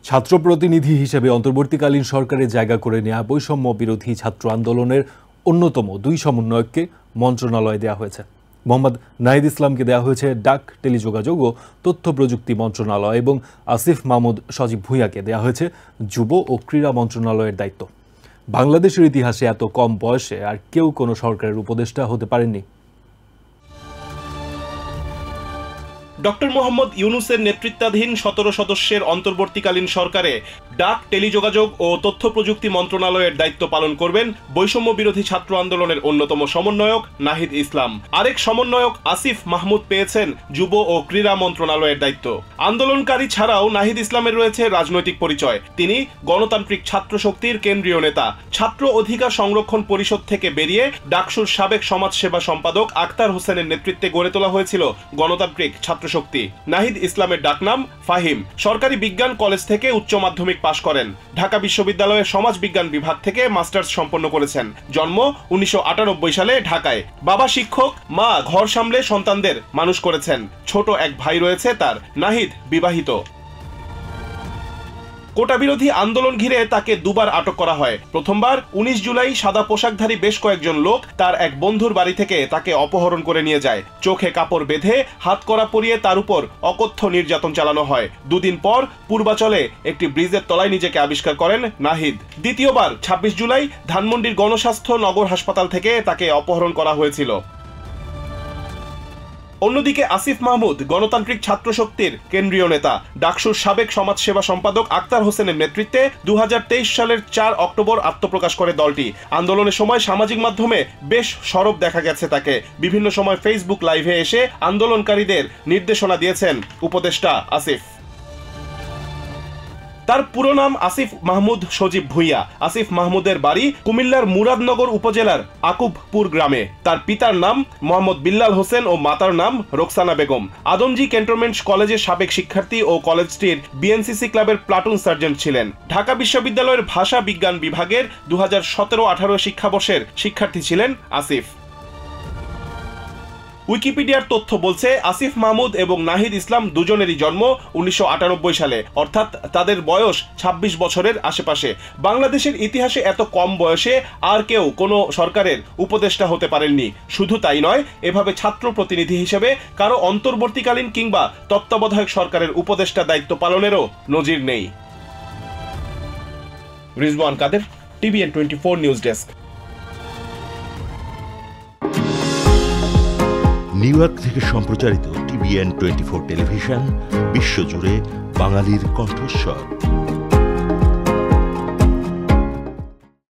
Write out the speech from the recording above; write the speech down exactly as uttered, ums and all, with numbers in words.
ছাত্র প্রতিনিধি হিসেবে অন্তর্বর্তীকালীন সরকারের জায়গা করে নেওয়া বৈষম্য বিরোধী ছাত্র আন্দোলনের অন্যতম দুই সমন্বয়ককে মন্ত্রণালয়ে দেওয়া হয়েছে। মোহাম্মদ নাহিদ ইসলামকে দেওয়া হয়েছে ডাক, টেলিযোগাযোগ ও তথ্য প্রযুক্তি মন্ত্রণালয় এবং আসিফ মাহমুদ সজীব ভুঁইয়াকে দেওয়া হয়েছে যুব ও ক্রীড়া মন্ত্রণালয়ের দায়িত্ব। বাংলাদেশের ইতিহাসে এত কম বয়সে আর কেউ কোনো সরকারের উপদেষ্টা হতে পারেননি। ডক্টর মোহাম্মদ ইউনুসের নেতৃত্বাধীন সতেরো সদস্যের অন্তর্বর্তীকালীন সরকারে ডাক, টেলিযোগাযোগ ও তথ্য প্রযুক্তি মন্ত্রণালয়ের দায়িত্ব পালন করবেন বৈষম্য বিরোধী ছাত্র আন্দোলনের অন্যতম সমন্বয়ক নাহিদ ইসলাম। আরেক সমন্বয়ক আসিফ মাহমুদ পেয়েছেন যুব ও ক্রীড়া মন্ত্রণালয়ের দায়িত্ব। আন্দোলনকারী ছাড়াও নাহিদ ইসলামের রয়েছে রাজনৈতিক পরিচয়। তিনি গণতান্ত্রিক ছাত্র শক্তির কেন্দ্রীয় নেতা। ছাত্র অধিকার সংরক্ষণ পরিষদ থেকে বেরিয়ে ডাকসুর সাবেক সমাজসেবা সম্পাদক আক্তার হোসেনের নেতৃত্বে গড়ে তোলা হয়েছিল গণতান্ত্রিক ছাত্র শক্তি। নাহিদ ইসলামের ডাকনাম ফাহিম। সরকারি বিজ্ঞান কলেজ থেকে উচ্চ মাধ্যমিক পাশ করেন। ঢাকা বিশ্ববিদ্যালয়ের সমাজ বিজ্ঞান বিভাগ থেকে মাস্টার্স সম্পন্ন করেছেন। জন্ম উনিশশো আটানব্বই সালে ঢাকায়। বাবা শিক্ষক, মা ঘর সামলে সন্তানদের মানুষ করেছেন। ছোট এক ভাই রয়েছে তার। নাহিদ বিবাহিত। কোটা বিরোধী আন্দোলন ঘিরে তাকে দুবার আটক করা হয়। প্রথমবার উনিশ জুলাই সাদা পোশাকধারী বেশ কয়েকজন লোক তার এক বন্ধুর বাড়ি থেকে তাকে অপহরণ করে নিয়ে যায়। চোখে কাপড় বেঁধে হাত কড়া পরিয়ে তার উপর অকথ্য নির্যাতন চালানো হয়। দুদিন পর পূর্বাচলে একটি ব্রিজের তলায় নিজেকে আবিষ্কার করেন নাহিদ। দ্বিতীয়বার ছাব্বিশ জুলাই ধানমন্ডির গণস্বাস্থ্য নগর হাসপাতাল থেকে তাকে অপহরণ করা হয়েছিল। অন্যদিকে আসিফ মাহমুদ গণতান্ত্রিক ছাত্র শক্তির কেন্দ্রীয় নেতা। ডাকসুর সাবেক সমাজসেবা সম্পাদক আক্তার হোসেনের নেতৃত্বে দু হাজার তেইশ সালের চার অক্টোবর আত্মপ্রকাশ করে দলটি। আন্দোলনের সময় সামাজিক মাধ্যমে বেশ সরব দেখা গেছে তাকে। বিভিন্ন সময় ফেসবুক লাইভে এসে আন্দোলনকারীদের নির্দেশনা দিয়েছেন উপদেষ্টা আসিফ। তার পুরো নাম আসিফ মাহমুদ সজীব ভুঁইয়া। আসিফ মাহমুদের বাড়ি কুমিল্লার মুরাদনগর উপজেলার আকুবপুর গ্রামে। তার পিতার নাম মোহাম্মদ বিল্লাল হোসেন ও মাতার নাম রোকসানা বেগম। আদমজী ক্যান্টনমেন্ট কলেজের সাবেক শিক্ষার্থী ও কলেজটির বিএনসিসি ক্লাবের প্লাটুন সার্জেন্ট ছিলেন। ঢাকা বিশ্ববিদ্যালয়ের ভাষা বিজ্ঞান বিভাগের দু হাজার সতেরো আঠারো শিক্ষাবর্ষের শিক্ষার্থী ছিলেন আসিফ। উইকিপিডিয়ার তথ্য বলছে আসিফ মাহমুদ এবং নাহিদ ইসলাম দুজনেরই জন্ম উনিশশো আটানব্বই সালে, অর্থাৎ তাদের বয়স ছাব্বিশ বছরের আশেপাশে। বাংলাদেশের ইতিহাসে এত কম বয়সে আর কেউ কোনো সরকারের উপদেষ্টা হতে পারেননি। শুধু তাই নয়, এভাবে ছাত্র প্রতিনিধি হিসেবে কারো অন্তর্বর্তীকালীন কিংবা তত্ত্বাবধায়ক সরকারের উপদেষ্টা দায়িত্ব পালনেরও নজির নেই। Rizwan Kader, TVN twenty four news desk. New York থেকে সম্প্রচারিত টিভিএন টোয়েন্টি ফোর টেলিভিশন বিশ্বজুড়ে বাঙালির কণ্ঠস্বর।